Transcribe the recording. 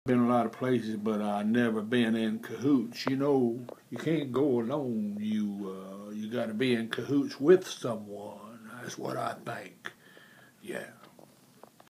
Been a lot of places, but I never been in cahoots. You know, you can't go alone. You got to be in cahoots with someone. That's what I think. Yeah.